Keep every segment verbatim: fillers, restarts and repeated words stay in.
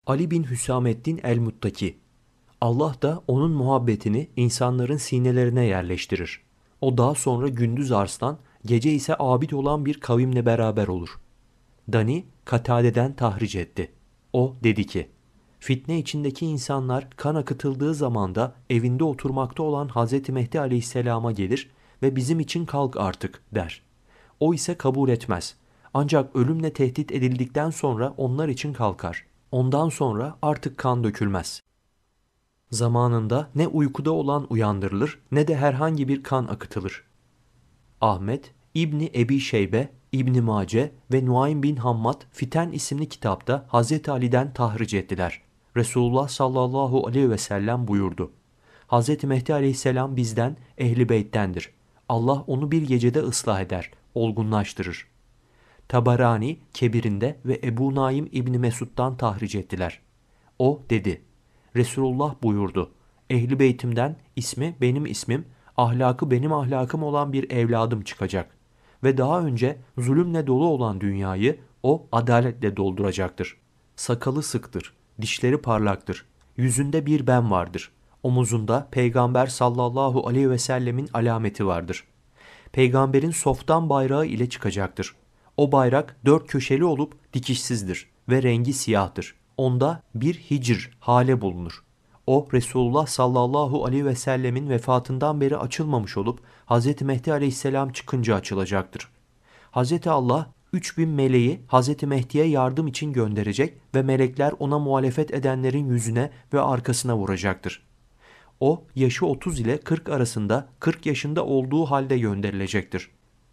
Ali bin Hüsamettin el-Muttaki. Allah da onun muhabbetini insanların sinelerine yerleştirir. O daha sonra gündüz arslan, gece ise abid olan bir kavimle beraber olur. Dani, Katade'den tahric etti. O dedi ki, fitne içindeki insanlar kan akıtıldığı zamanda evinde oturmakta olan Hazreti Mehdi aleyhisselama gelir ve bizim için kalk artık der. O ise kabul etmez. Ancak ölümle tehdit edildikten sonra onlar için kalkar. Ondan sonra artık kan dökülmez. Zamanında ne uykuda olan uyandırılır ne de herhangi bir kan akıtılır. Ahmet, İbni Ebi Şeybe, İbni Mace ve Nuaym bin Hammad Fiten isimli kitapta Hazreti Ali'den tahric ettiler. Resulullah sallallahu aleyhi ve sellem buyurdu. Hazreti Mehdi aleyhisselam bizden, Ehl-i Beyt'tendir. Allah onu bir gecede ıslah eder, olgunlaştırır. Tabarani, Kebir'inde ve Ebu Naim İbni Mesud'dan tahric ettiler. O dedi, Resulullah buyurdu. Ehl-i Beytimden ismi benim ismim, ahlakı benim ahlakım olan bir evladım çıkacak. Ve daha önce zulümle dolu olan dünyayı o adaletle dolduracaktır. Sakalı sıktır, dişleri parlaktır, yüzünde bir ben vardır. Omuzunda Peygamber sallallahu aleyhi ve sellemin alameti vardır. Peygamberin softan bayrağı ile çıkacaktır. O bayrak dört köşeli olup dikişsizdir ve rengi siyahtır. Onda bir hicr hale bulunur. O Resulullah sallallahu aleyhi ve sellemin vefatından beri açılmamış olup Hazreti Mehdi aleyhisselam çıkınca açılacaktır. Hazreti Allah üç bin meleği Hazreti Mehdi'ye yardım için gönderecek ve melekler ona muhalefet edenlerin yüzüne ve arkasına vuracaktır. O yaşı otuz ile kırk arasında kırk yaşında olduğu halde gönderilecektir.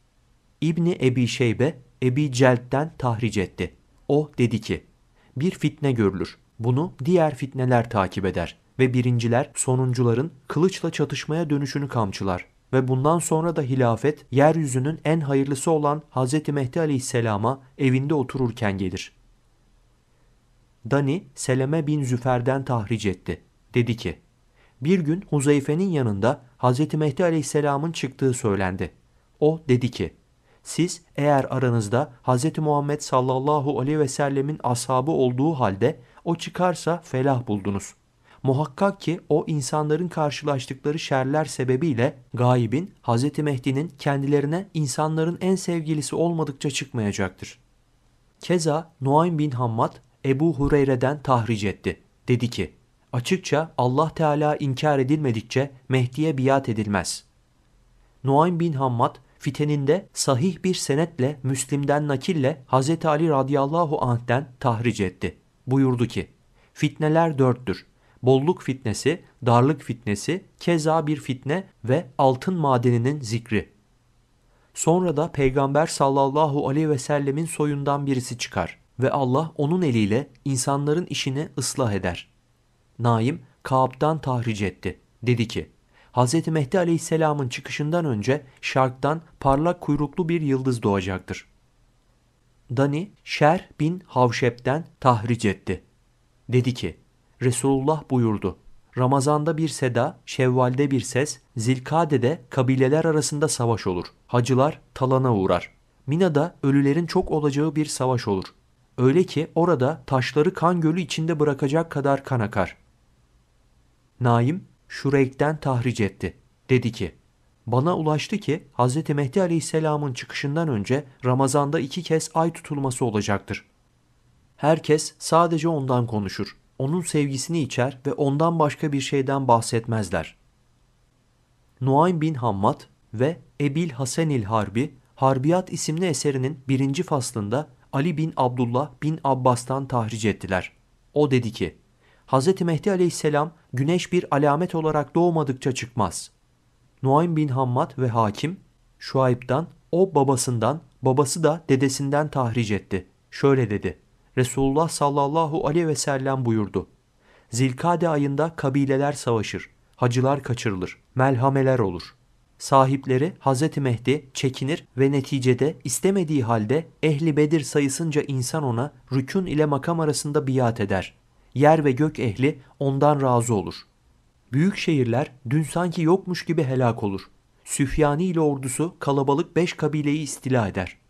İbni Ebi Şeybe Ebi Celt'ten tahric etti. O dedi ki, bir fitne görülür. Bunu diğer fitneler takip eder ve birinciler sonuncuların kılıçla çatışmaya dönüşünü kamçılar ve bundan sonra da hilafet yeryüzünün en hayırlısı olan Hazreti Mehdi aleyhisselama evinde otururken gelir. Dani Seleme bin Züfer'den tahric etti. Dedi ki, bir gün Huzeyfe'nin yanında Hazreti Mehdi aleyhisselamın çıktığı söylendi. O dedi ki, siz eğer aranızda Hz. Muhammed sallallahu aleyhi ve sellemin ashabı olduğu halde o çıkarsa felah buldunuz. Muhakkak ki o insanların karşılaştıkları şerler sebebiyle gaibin Hz. Mehdi'nin kendilerine insanların en sevgilisi olmadıkça çıkmayacaktır. Keza Nuaym bin Hammad Ebu Hureyre'den tahric etti. Dedi ki, açıkça Allah Teala inkar edilmedikçe Mehdi'ye biat edilmez. Nuaym bin Hammad fiteninde sahih bir senetle Müslim'den nakille Hz. Ali radıyallahu anh'ten tahric etti. Buyurdu ki, fitneler dörttür. Bolluk fitnesi, darlık fitnesi, keza bir fitne ve altın madeninin zikri. Sonra da Peygamber sallallahu aleyhi ve sellemin soyundan birisi çıkar ve Allah onun eliyle insanların işini ıslah eder. Naim, Kaab'dan tahric etti. Dedi ki, Hz. Mehdi aleyhisselamın çıkışından önce şarktan parlak kuyruklu bir yıldız doğacaktır. Dani, Şer bin Havşep'ten tahric etti. Dedi ki, Resulullah buyurdu, Ramazanda bir seda, Şevval'de bir ses, Zilkade'de kabileler arasında savaş olur. Hacılar talana uğrar. Mina'da ölülerin çok olacağı bir savaş olur. Öyle ki orada taşları kan gölü içinde bırakacak kadar kan akar. Naim, Şureyk'ten tahric etti. Dedi ki, bana ulaştı ki Hz. Mehdi aleyhisselamın çıkışından önce Ramazan'da iki kez ay tutulması olacaktır. Herkes sadece ondan konuşur. Onun sevgisini içer ve ondan başka bir şeyden bahsetmezler. Nuaym bin Hammad ve Ebil Hasenil Harbi, Harbiyat isimli eserinin birinci faslında Ali bin Abdullah bin Abbas'tan tahric ettiler. O dedi ki, Hz. Mehdi aleyhisselam güneş bir alamet olarak doğmadıkça çıkmaz. Nuaym bin Hammad ve Hakim, Şuayb'dan, o babasından, babası da dedesinden tahric etti. Şöyle dedi, Resulullah sallallahu aleyhi ve sellem buyurdu. Zilkade ayında kabileler savaşır, hacılar kaçırılır, melhameler olur. Sahipleri Hz. Mehdi çekinir ve neticede istemediği halde Ehli Bedir sayısınca insan ona rükün ile makam arasında biat eder. Yer ve gök ehli ondan razı olur. Büyük şehirler dün sanki yokmuş gibi helak olur. Süfyani ile ordusu kalabalık beş kabileyi istila eder.